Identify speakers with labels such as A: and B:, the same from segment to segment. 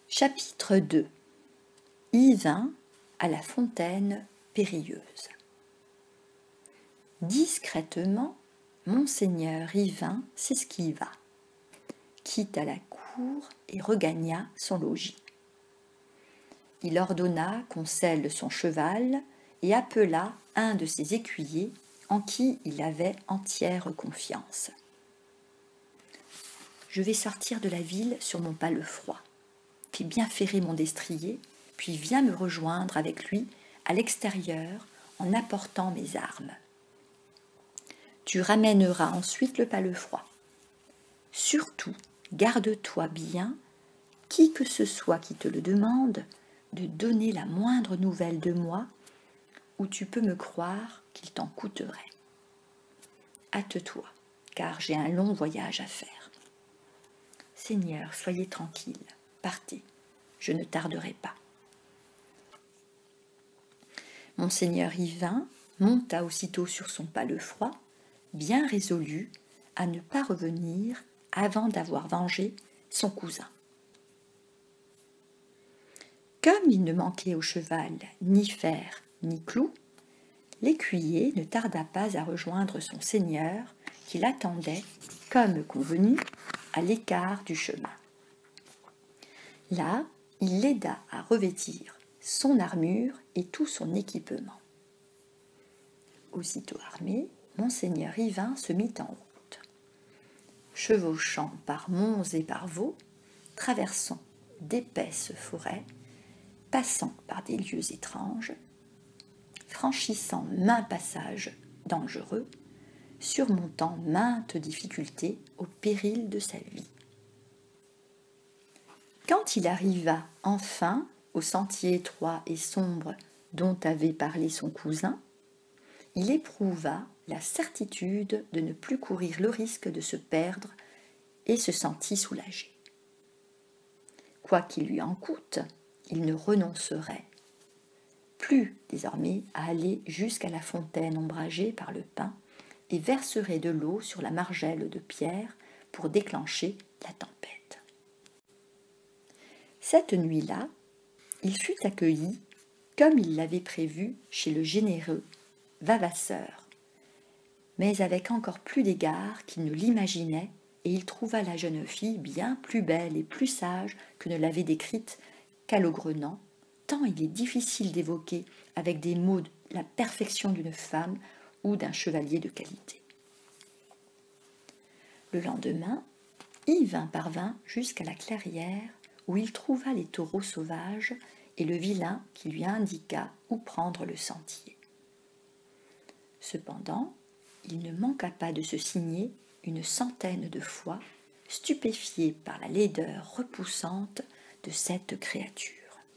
A: Chapitre 2. Y vint à la fontaine périlleuse. Discrètement, monseigneur Yvain s'esquiva, quitta la cour et regagna son logis. Il ordonna qu'on selle son cheval et appela un de ses écuyers en qui il avait entière confiance. « Je vais sortir de la ville sur mon palefroid. Fais bien ferrer mon destrier, puis viens me rejoindre avec lui à l'extérieur en apportant mes armes. Tu ramèneras ensuite le palefroid. Surtout, garde-toi bien, qui que ce soit qui te le demande, de donner la moindre nouvelle de moi, ou tu peux me croire qu'il t'en coûterait. Hâte-toi, car j'ai un long voyage à faire. Seigneur, soyez tranquille, partez, je ne tarderai pas. » Monseigneur Yvain monta aussitôt sur son palefroid, bien résolu à ne pas revenir avant d'avoir vengé son cousin. Comme il ne manquait au cheval ni fer ni clous, l'écuyer ne tarda pas à rejoindre son seigneur qui l'attendait, comme convenu, à l'écart du chemin. Là, il l'aida à revêtir son armure et tout son équipement. Aussitôt armé, monseigneur Yvain se mit en route. Chevauchant par monts et par vaux, traversant d'épaisses forêts, passant par des lieux étranges, franchissant maints passages dangereux, surmontant maintes difficultés au péril de sa vie. Quand il arriva enfin au sentier étroit et sombre dont avait parlé son cousin, il éprouva la certitude de ne plus courir le risque de se perdre et se sentit soulagé. Quoi qu'il lui en coûte, il ne renoncerait plus désormais à aller jusqu'à la fontaine ombragée par le pin et verserait de l'eau sur la margelle de pierre pour déclencher la tempête. Cette nuit-là, il fut accueilli, comme il l'avait prévu, chez le généreux Vavasseur, mais avec encore plus d'égards qu'il ne l'imaginait, et il trouva la jeune fille bien plus belle et plus sage que ne l'avait décrite Calogrenant, tant il est difficile d'évoquer avec des mots la perfection d'une femme ou d'un chevalier de qualité. Le lendemain, Yvain parvint jusqu'à la clairière où il trouva les taureaux sauvages et le vilain qui lui indiqua où prendre le sentier. Cependant, il ne manqua pas de se signer une centaine de fois, stupéfié par la laideur repoussante de cette créature.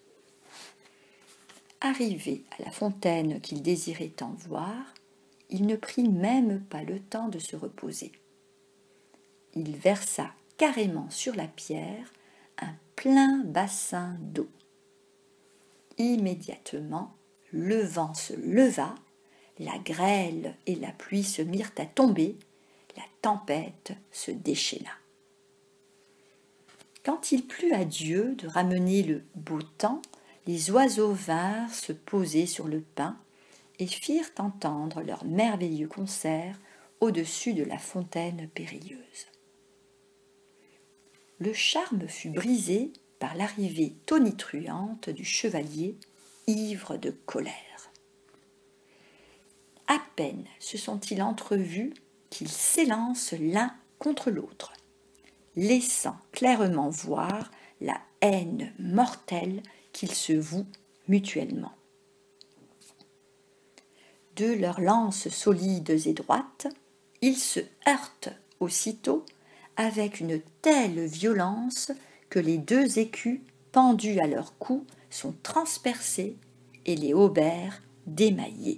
A: Arrivé à la fontaine qu'il désirait tant voir, il ne prit même pas le temps de se reposer. Il versa carrément sur la pierre un plein bassin d'eau. Immédiatement, le vent se leva, la grêle et la pluie se mirent à tomber, la tempête se déchaîna. Quand il plut à Dieu de ramener le beau temps, les oiseaux vinrent se poser sur le pin et firent entendre leur merveilleux concert au-dessus de la fontaine périlleuse. Le charme fut brisé par l'arrivée tonitruante du chevalier, ivre de colère. À peine se sont-ils entrevus qu'ils s'élancent l'un contre l'autre, laissant clairement voir la haine mortelle qu'ils se vouent mutuellement. De leurs lances solides et droites, ils se heurtent aussitôt avec une telle violence que les deux écus pendus à leur cou sont transpercés et les haubers démaillés.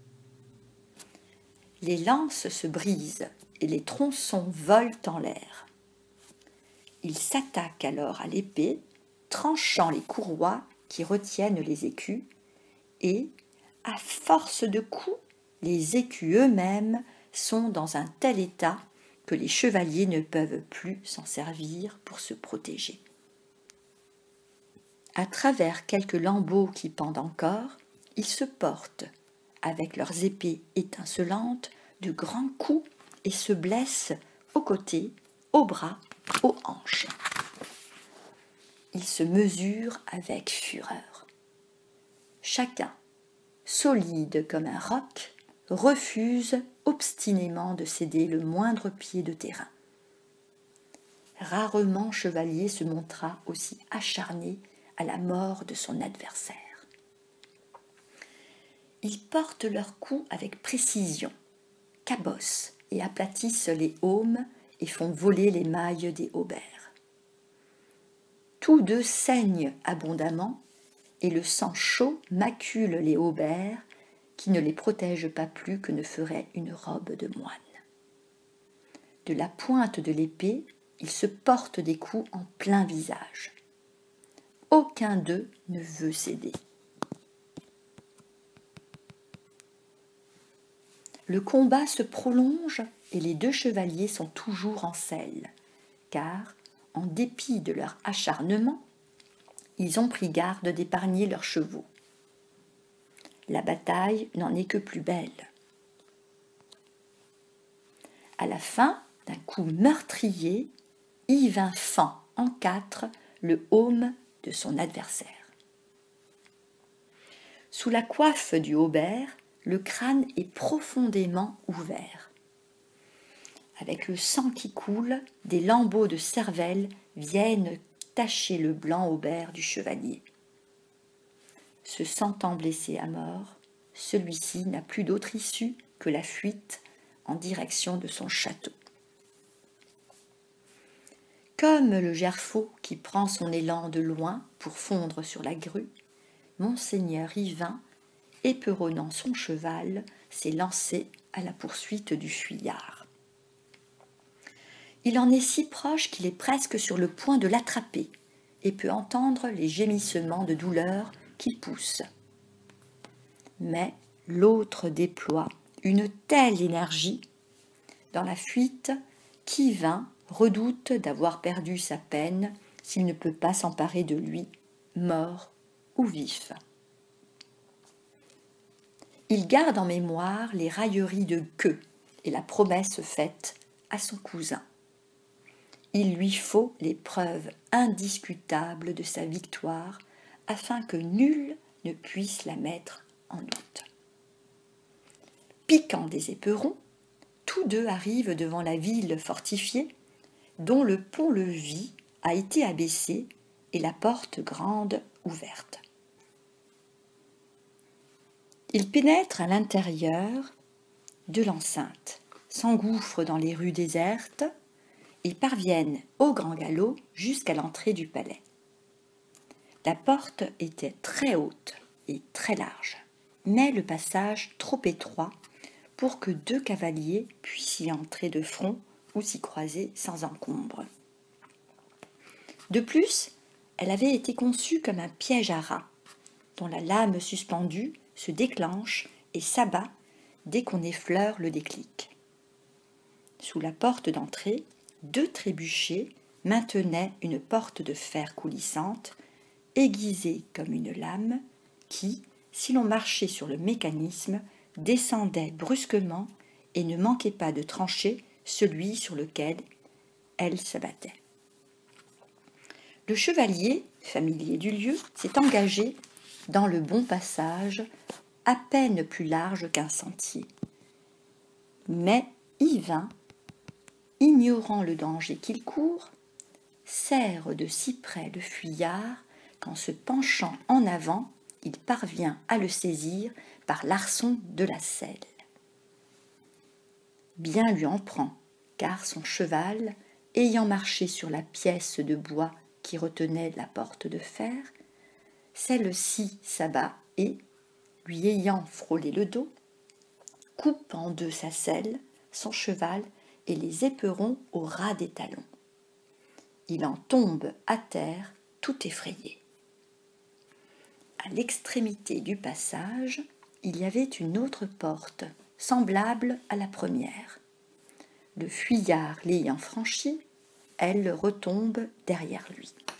A: Les lances se brisent et les tronçons volent en l'air. Ils s'attaquent alors à l'épée, tranchant les courroies qui retiennent les écus, et, à force de coups, les écus eux-mêmes sont dans un tel état que les chevaliers ne peuvent plus s'en servir pour se protéger. À travers quelques lambeaux qui pendent encore, ils se portent, avec leurs épées étincelantes, de grands coups et se blessent aux côtés, aux bras, aux hanches. Ils se mesurent avec fureur. Chacun, solide comme un roc, refuse obstinément de céder le moindre pied de terrain. Rarement Chevalier se montra aussi acharné à la mort de son adversaire. Ils portent leurs coups avec précision, cabossent et aplatissent les aumes et font voler les mailles des haubers. Tous deux saignent abondamment et le sang chaud macule les haubers qui ne les protègent pas plus que ne ferait une robe de moine. De la pointe de l'épée, ils se portent des coups en plein visage. Aucun d'eux ne veut céder. Le combat se prolonge et les deux chevaliers sont toujours en selle, car, en dépit de leur acharnement, ils ont pris garde d'épargner leurs chevaux. La bataille n'en est que plus belle. À la fin d'un coup meurtrier, Yvain fend en quatre le aume de son adversaire. Sous la coiffe du haubert, le crâne est profondément ouvert. Avec le sang qui coule, des lambeaux de cervelle viennent tacher le blanc haubert du chevalier. Se sentant blessé à mort, celui-ci n'a plus d'autre issue que la fuite en direction de son château. Comme le gerfaut qui prend son élan de loin pour fondre sur la grue, Monseigneur Yvain, éperonnant son cheval, s'est lancé à la poursuite du fuyard. Il en est si proche qu'il est presque sur le point de l'attraper et peut entendre les gémissements de douleur qu'il pousse. Mais l'autre déploie une telle énergie dans la fuite qu'Yvain redoute d'avoir perdu sa peine s'il ne peut pas s'emparer de lui, mort ou vif. Il garde en mémoire les railleries de Queue et la promesse faite à son cousin. Il lui faut les preuves indiscutables de sa victoire afin que nul ne puisse la mettre en doute. Piquant des éperons, tous deux arrivent devant la ville fortifiée dont le pont-levis a été abaissé et la porte grande ouverte. Ils pénètrent à l'intérieur de l'enceinte, s'engouffrent dans les rues désertes et parviennent au grand galop jusqu'à l'entrée du palais. La porte était très haute et très large, mais le passage trop étroit pour que deux cavaliers puissent y entrer de front ou s'y croiser sans encombre. De plus, elle avait été conçue comme un piège à rats, dont la lame suspendue se déclenche et s'abat dès qu'on effleure le déclic. Sous la porte d'entrée, deux trébuchets maintenaient une porte de fer coulissante, aiguisée comme une lame, qui, si l'on marchait sur le mécanisme, descendait brusquement et ne manquait pas de trancher celui sur lequel elle s'abattait. Le chevalier, familier du lieu, s'est engagé dans le bon passage, à peine plus large qu'un sentier. Mais Yvain, ignorant le danger qu'il court, serre de si près le fuyard qu'en se penchant en avant, il parvient à le saisir par l'arçon de la selle. Bien lui en prend, car son cheval, ayant marché sur la pièce de bois qui retenait la porte de fer, celle-ci s'abat et, lui ayant frôlé le dos, coupe en deux sa selle, son cheval et les éperons au ras des talons. Il en tombe à terre tout effrayé. À l'extrémité du passage, il y avait une autre porte, semblable à la première. Le fuyard l'ayant franchie, elle retombe derrière lui.